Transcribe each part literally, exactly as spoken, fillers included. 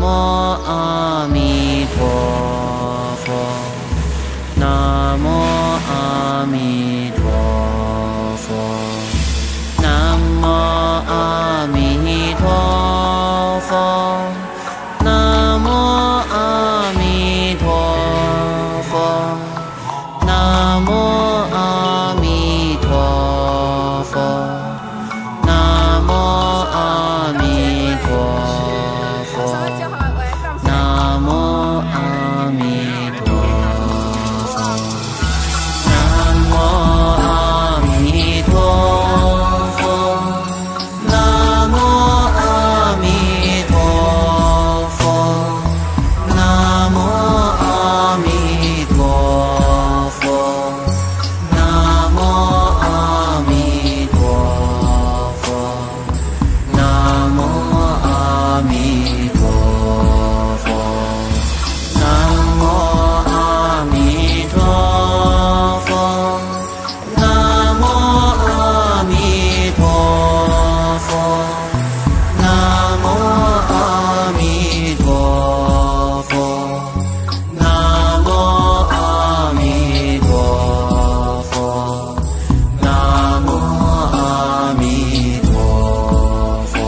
南无阿弥陀佛，南无阿弥陀佛，南无阿弥陀佛，南无阿弥陀佛，南无阿弥陀佛，南无阿弥陀佛。 南无阿弥陀佛，南无阿弥陀佛，南无阿弥陀佛，南无阿弥陀佛，南无阿弥陀佛，南无阿弥陀佛。 南无阿弥陀佛，南无阿弥陀佛，南无阿弥陀佛，南无阿弥陀佛，南无阿弥陀佛。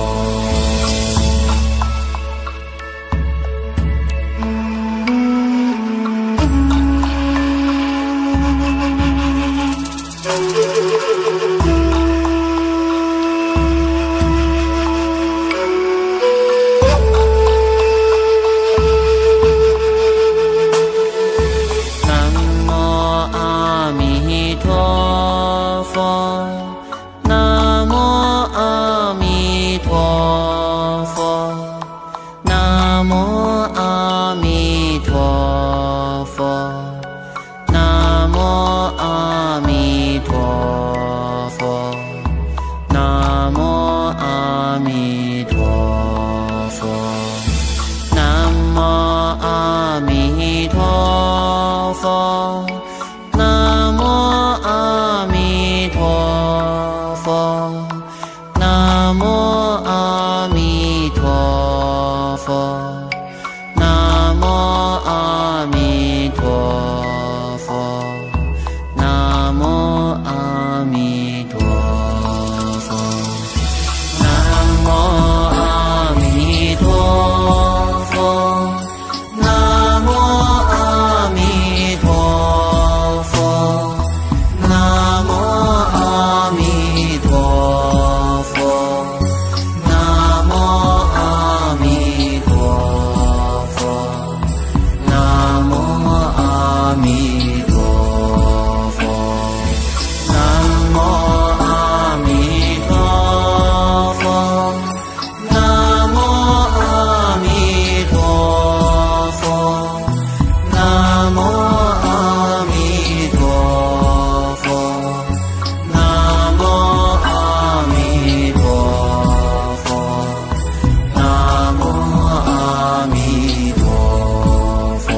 南无阿弥陀佛，南无阿弥陀佛，南无阿弥陀佛，南无阿弥陀佛，南无阿弥陀佛，南无阿弥陀佛。 南无阿弥陀佛，南无阿弥陀佛，南无阿弥陀佛，南无阿弥陀佛，南无阿弥陀佛，南无阿弥陀佛。 南无阿弥陀佛，南无阿弥陀佛，南无阿弥陀佛，南无阿弥陀佛，南无阿弥陀佛，南无阿弥陀佛。 南无阿弥陀佛。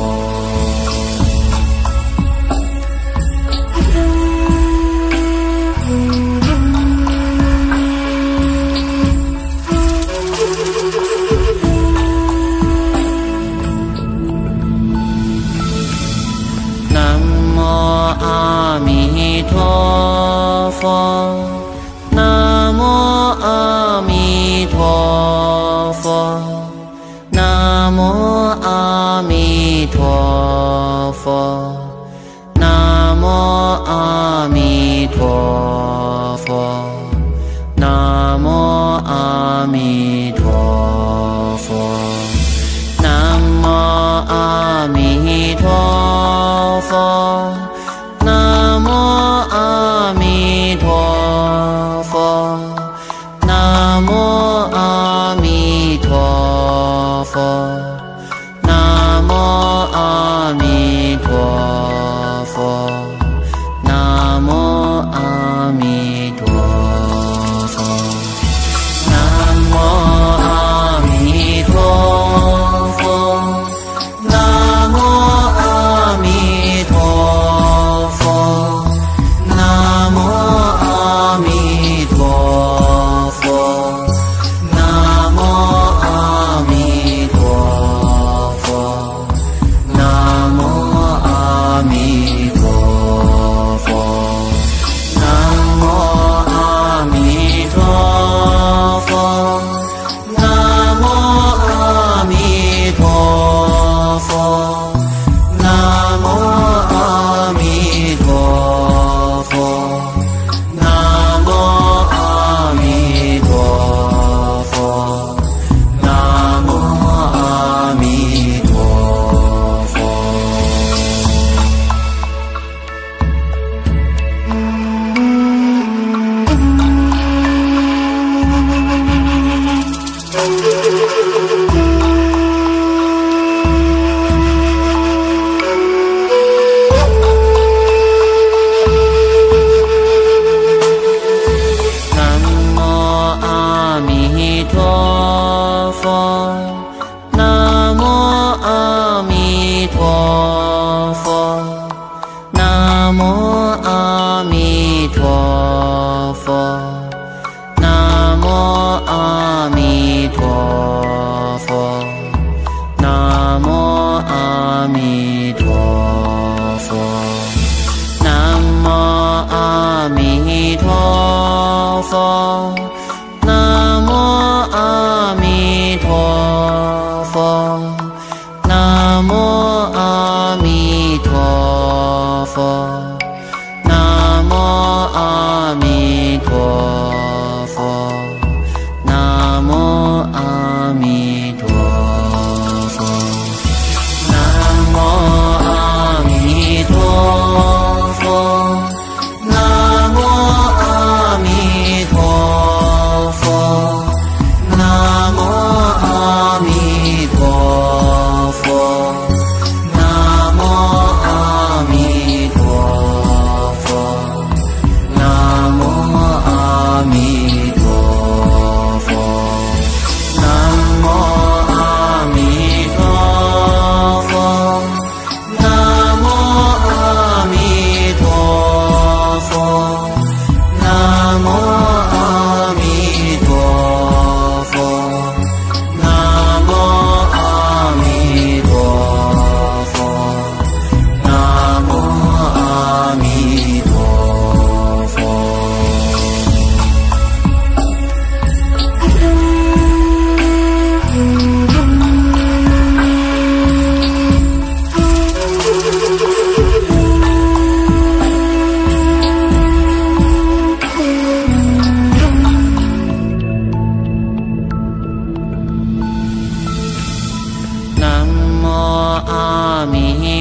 南无阿弥陀佛，南无阿弥陀佛。 南无阿弥陀佛，南无阿弥陀佛，南无阿弥陀佛，南无阿弥陀佛，南无阿弥陀佛，南无阿弥陀。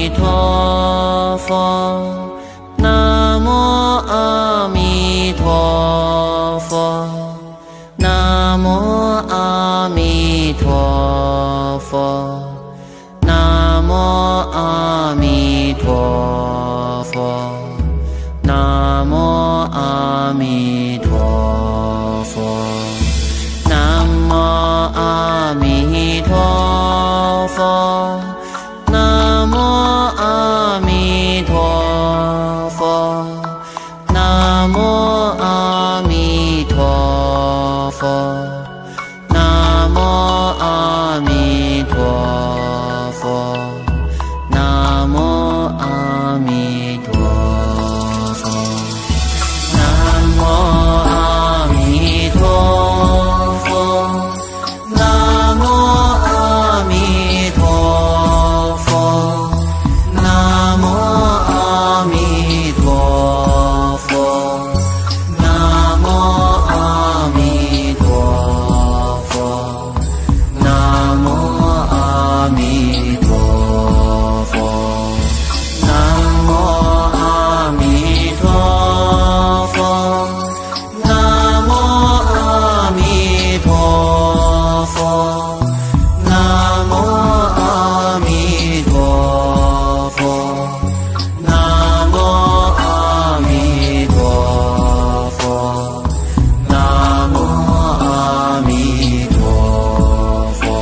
弥陀佛，南无阿弥陀佛，南无阿弥陀佛，南无阿弥陀佛，南无阿弥陀佛，南无阿弥陀佛，南无阿弥陀佛，南无阿弥陀佛，南无阿弥陀佛，南无阿弥陀佛，南无阿弥陀佛，南无阿弥陀佛，南无阿弥陀佛，南无阿弥陀佛，南无阿弥陀佛，南无阿弥陀佛，南无阿弥陀佛，南无阿弥陀佛，南无阿弥陀佛，南无阿弥陀佛。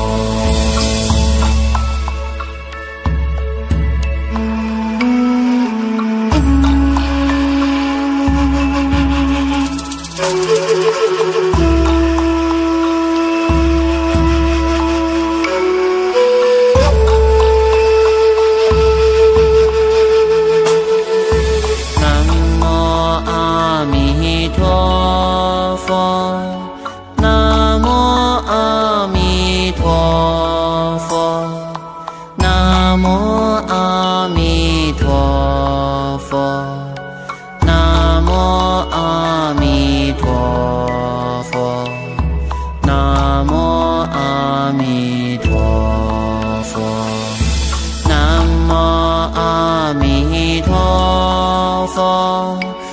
南无阿弥陀佛，南无阿弥陀佛，南无阿弥陀佛，南无阿弥陀佛，南无阿弥陀佛，南无阿弥陀佛。